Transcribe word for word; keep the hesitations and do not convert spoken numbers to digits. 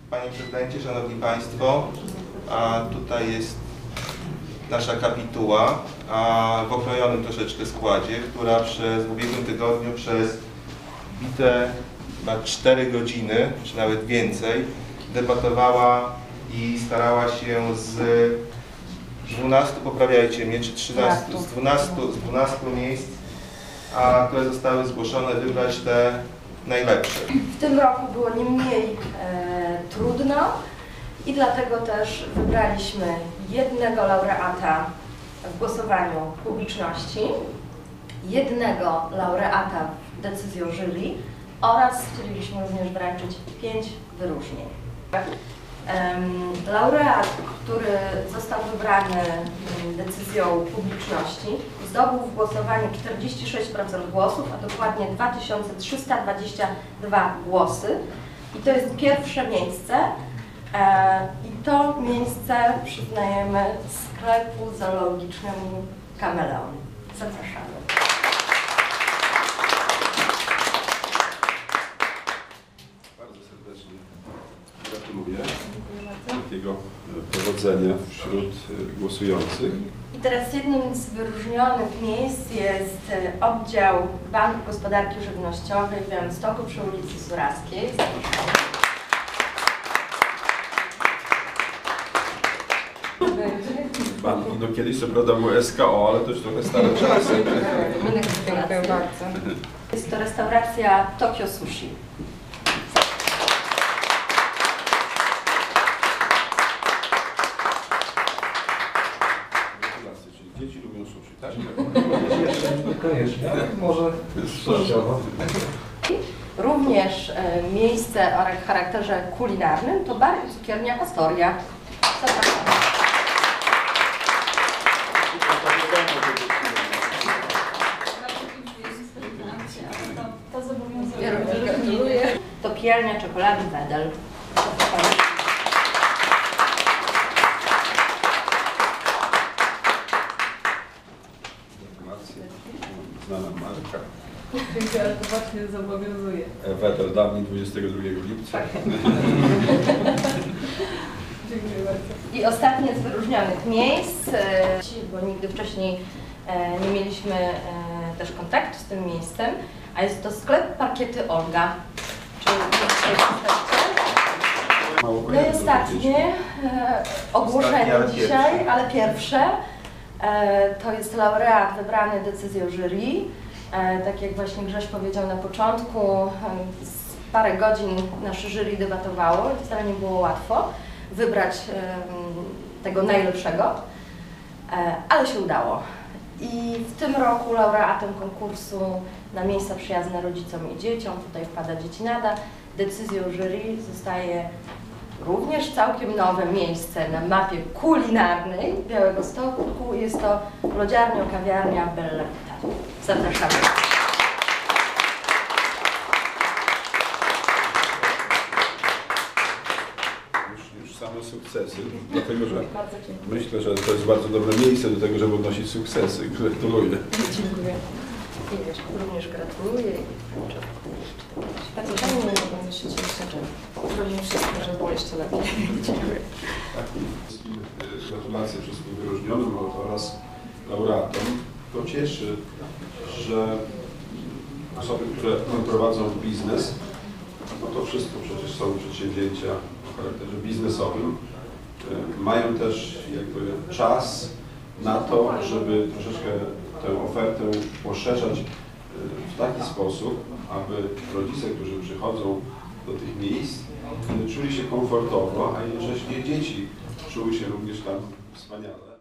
Panie Prezydencie, Szanowni Państwo, a tutaj jest nasza kapituła a w okrojonym troszeczkę składzie, która przez w ubiegłym tygodniu przez bite chyba cztery godziny, czy nawet więcej, debatowała i starała się z dwunastu, poprawiajcie mnie, czy trzynastu, z dwunastu, z dwunastu miejsc, a które zostały zgłoszone, wybrać te najlepsze. W tym roku było nie mniej e, trudno i dlatego też wybraliśmy jednego laureata w głosowaniu publiczności, jednego laureata decyzją jury oraz chcielibyśmy również wręczyć pięć wyróżnień. Um, laureat, który został wybrany decyzją publiczności, zdobył w głosowaniu czterdzieści sześć procent głosów, a dokładnie dwa tysiące trzysta dwadzieścia dwa głosy. I to jest pierwsze miejsce. E, I to miejsce przyznajemy sklepu zoologicznemu Kameleon. Zapraszamy. Bardzo serdecznie gratuluję takiego powodzenia wśród głosujących. I teraz jednym z wyróżnionych miejsc jest oddział Banku Gospodarki Żywnościowej w Białymstoku przy ulicy Suraskiej. Banki, no kiedyś co prawda było S K O, ale to już trochę stare czasy. Dziękuję bardzo. Jest to restauracja Tokyo Sushi. Gratulacje, czyli dzieci lubią sushi, tak? Niekoniecznie, ale może częściowo. Również e, miejsce o charakterze kulinarnym to bar i cukiernia Astoria. Zapraszam. To zobowiązuje. Ja również gratuluję. To pijalnia czekolady Wedel. Gratulacje. Znana marka. Dziękuję, ale to właśnie zobowiązuje. Wedel, dawniej dwudziestego drugiego lipca. Dziękuję bardzo. I ostatnie z wyróżnionych miejsc, e, bo nigdy wcześniej e, nie mieliśmy e, też kontaktu z tym miejscem, a jest to sklep Parkiety Olga. Czy no i ostatnie e, ogłoszenie Ostatnie, ale dzisiaj, pierwsze. ale pierwsze. E, to jest laureat wybrany decyzją jury. E, tak jak właśnie Grześ powiedział na początku, e, z parę godzin nasze jury debatowało i wcale nie było łatwo wybrać e, tego najlepszego, e, ale się udało. I w tym roku laureatem konkursu na miejsca przyjazne rodzicom i dzieciom, tutaj wpada Dziecinada, decyzją jury zostaje również całkiem nowe miejsce na mapie kulinarnej Białegostoku. Jest to lodziarnia, kawiarnia Bella Vita. Zapraszamy. Już, już same sukcesy, dlatego że Bardzo dziękuję. myślę, że to jest bardzo dobre miejsce do tego, żeby odnosić sukcesy. Gratuluję. Dziękuję. I również gratuluję. Bardzo dziękuję, mogę się cieszyć, że zrobimy wszystko, żeby było jeszcze lepiej. Dziękuję. Tak, wszystkim e, gratulacje wszystkim wyróżnionym oraz laureatom. To cieszy, że osoby, które prowadzą biznes, no to wszystko przecież są przedsięwzięcia o charakterze biznesowym, e, mają też jakby czas na to, żeby troszeczkę tę ofertę poszerzać e, w taki sposób, aby rodzice, którzy przychodzą do tych miejsc, czuli się komfortowo, a jednocześnie dzieci czuły się również tam wspaniale.